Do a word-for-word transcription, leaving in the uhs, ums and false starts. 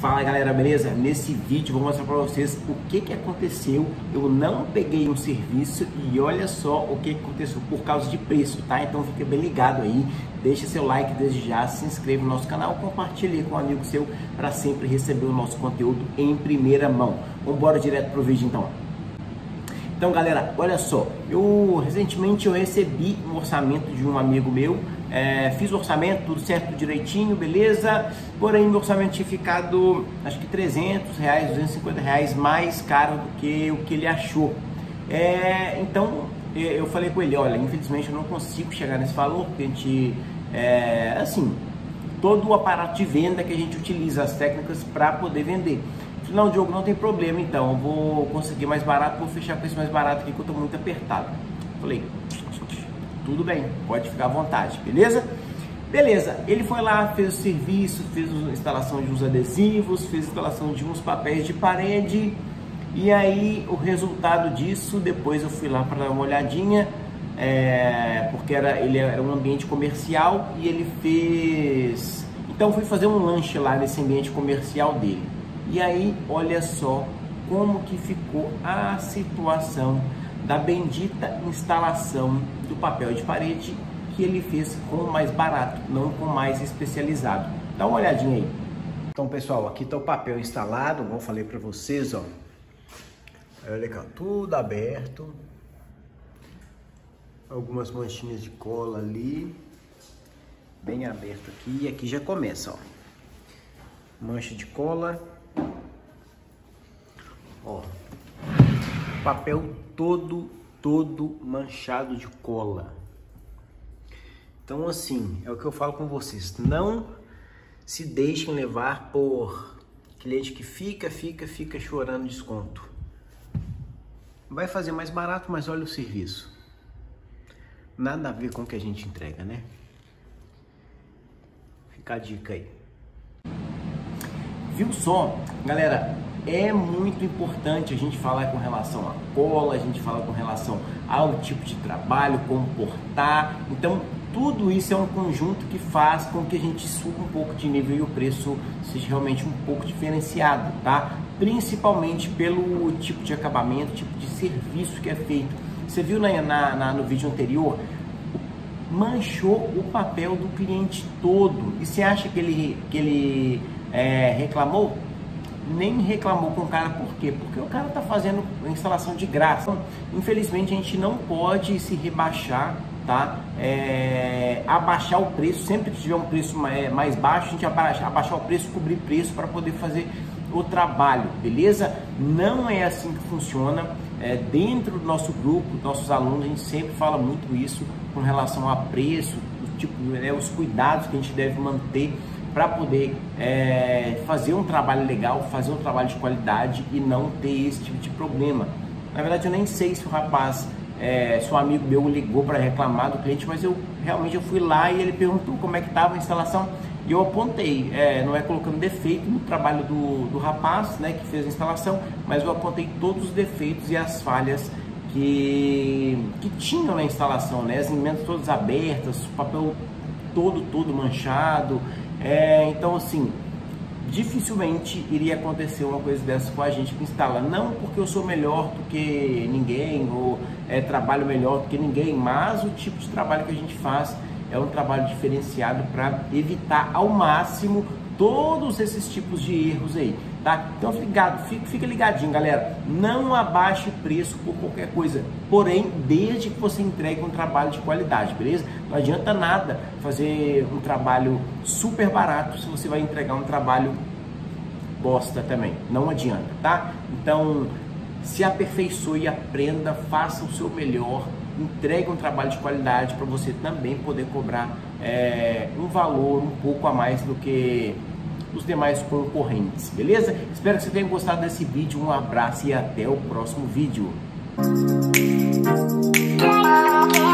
Fala galera, beleza? Nesse vídeo eu vou mostrar para vocês o que que aconteceu. Eu não peguei um serviço e olha só o que que aconteceu por causa de preço, tá? Então fica bem ligado aí, deixa seu like desde já, se inscreva no nosso canal, compartilhe com um amigo seu para sempre receber o nosso conteúdo em primeira mão. Vamos embora direto pro vídeo então. Então galera, olha só, eu recentemente eu recebi um orçamento de um amigo meu. É, fiz o orçamento, tudo certo, direitinho, beleza? Porém, meu orçamento tinha ficado, acho que trezentos reais, duzentos e cinquenta reais mais caro do que o que ele achou. É, então, eu falei com ele, olha, infelizmente eu não consigo chegar nesse valor, porque a gente, é, assim, todo o aparato de venda que a gente utiliza, as técnicas para poder vender. Não, Diogo, não tem problema, então, eu vou conseguir mais barato, vou fechar com esse mais barato aqui que eu tô muito apertado. Falei, tudo bem, pode ficar à vontade, beleza? Beleza, ele foi lá, fez o serviço, fez a instalação de uns adesivos, fez a instalação de uns papéis de parede. E aí, o resultado disso, depois eu fui lá para dar uma olhadinha, é, porque era, ele era um ambiente comercial e ele fez... Então, fui fazer um lanche lá nesse ambiente comercial dele. E aí, olha só como que ficou a situação da bendita instalação do papel de parede que ele fez com o mais barato, não com o mais especializado. Dá uma olhadinha aí. Então, pessoal, aqui está o papel instalado, como eu falei para vocês, ó. Olha cá, tudo aberto. Algumas manchinhas de cola ali. Bem aberto aqui. E aqui já começa, ó. Mancha de cola. Ó. Papel todo, todo manchado de cola. Então, assim, é o que eu falo com vocês. Não se deixem levar por cliente que fica, fica, fica chorando desconto. Vai fazer mais barato, mas olha o serviço. Nada a ver com o que a gente entrega, né? Fica a dica aí. Viu só, galera? É muito importante a gente falar com relação à cola, a gente fala com relação ao tipo de trabalho, como portar. Então, tudo isso é um conjunto que faz com que a gente suba um pouco de nível e o preço seja realmente um pouco diferenciado, tá? Principalmente pelo tipo de acabamento, tipo de serviço que é feito. Você viu na, na, na, no vídeo anterior? Manchou o papel do cliente todo. E você acha que ele, que ele é, reclamou? Nem reclamou com o cara, por quê? Porque o cara tá fazendo a instalação de graça. Então, infelizmente a gente não pode se rebaixar, tá? É, abaixar o preço, sempre que tiver um preço mais baixo, a gente abaixar, abaixar o preço, cobrir preço para poder fazer o trabalho, beleza? Não é assim que funciona. É, dentro do nosso grupo, nossos alunos, a gente sempre fala muito isso com relação a preço, o tipo, né, os cuidados que a gente deve manter para poder é, fazer um trabalho legal, fazer um trabalho de qualidade e não ter esse tipo de problema. Na verdade, eu nem sei se o rapaz, é, se um amigo meu ligou para reclamar do cliente, mas eu realmente eu fui lá e ele perguntou como é que estava a instalação e eu apontei, é, não é colocando defeito no trabalho do, do rapaz, né, que fez a instalação, mas eu apontei todos os defeitos e as falhas que, que tinham na instalação, né, as emendas todas abertas, o papel todo, todo manchado. É, então assim, dificilmente iria acontecer uma coisa dessa com a gente que instala, não porque eu sou melhor do que ninguém ou é, trabalho melhor do que ninguém, mas o tipo de trabalho que a gente faz é um trabalho diferenciado para evitar ao máximo todos esses tipos de erros aí, tá? Então fica ligado, fica, fica ligadinho, galera, não abaixe preço por qualquer coisa, porém, desde que você entregue um trabalho de qualidade, beleza? Não adianta nada fazer um trabalho super barato se você vai entregar um trabalho bosta também, não adianta, tá? Então, se aperfeiçoe e aprenda, faça o seu melhor, entregue um trabalho de qualidade para você também poder cobrar é, um valor um pouco a mais do que os demais concorrentes, beleza? Espero que você tenha gostado desse vídeo, um abraço e até o próximo vídeo.